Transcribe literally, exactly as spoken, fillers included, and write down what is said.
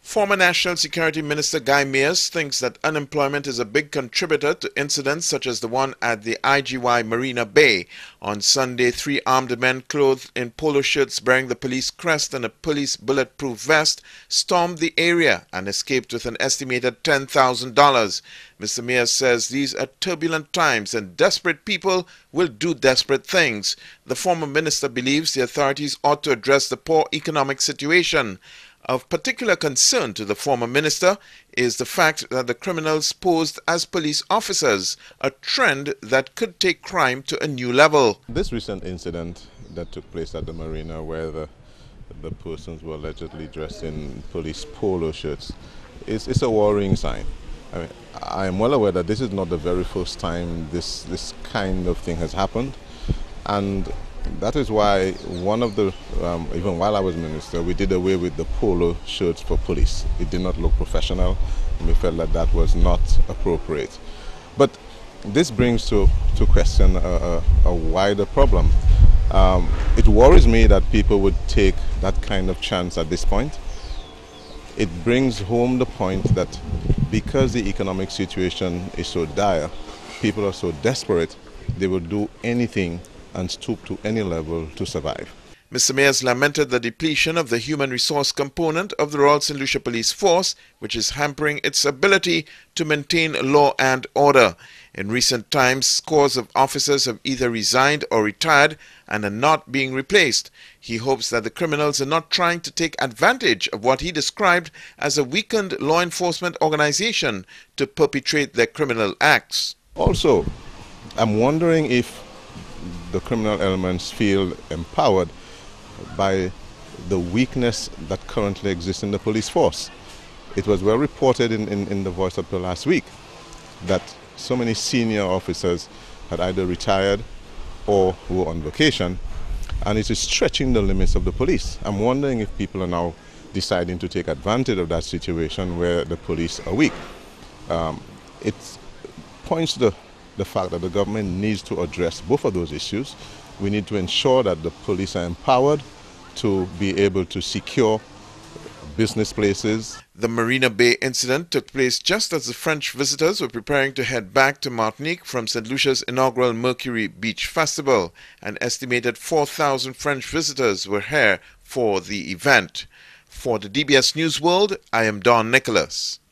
Former National Security Minister Guy Mears thinks that unemployment is a big contributor to incidents such as the one at the I G Y Marina Bay. On Sunday, three armed men clothed in polo shirts bearing the police crest and a police bulletproof vest stormed the area and escaped with an estimated ten thousand dollars. Mister Mears says these are turbulent times and desperate people will do desperate things. The former minister believes the authorities ought to address the poor economic situation. Of particular concern to the former minister is the fact that the criminals posed as police officers, a trend that could take crime to a new level. This recent incident that took place at the marina, where the, the persons were allegedly dressed in police polo shirts, is, is a worrying sign. I mean, I am well aware that this is not the very first time this, this kind of thing has happened, and that is why one of the, um, even while I was minister, we did away with the polo shirts for police. It did not look professional, and we felt that that was not appropriate. But this brings to, to question a, a, a wider problem. Um, it worries me that people would take that kind of chance at this point. It brings home the point that because the economic situation is so dire, people are so desperate, they will do anything and stoop to any level to survive. Mister Mears lamented the depletion of the human resource component of the Royal Saint Lucia Police Force, which is hampering its ability to maintain law and order. In recent times, scores of officers have either resigned or retired and are not being replaced. He hopes that the criminals are not trying to take advantage of what he described as a weakened law enforcement organization to perpetrate their criminal acts. Also, I'm wondering if the criminal elements feel empowered by the weakness that currently exists in the police force. It was well reported in, in, in the Voice of the last week that so many senior officers had either retired or were on vacation, and it is stretching the limits of the police. I'm wondering if people are now deciding to take advantage of that situation where the police are weak. Um, it points to the the fact that the government needs to address both of those issues. We need to ensure that the police are empowered to be able to secure business places. The Marina Bay incident took place just as the French visitors were preparing to head back to Martinique from Saint Lucia's inaugural Mercury Beach Festival. An estimated four thousand French visitors were here for the event. For the D B S News World, I am Don Nicholas.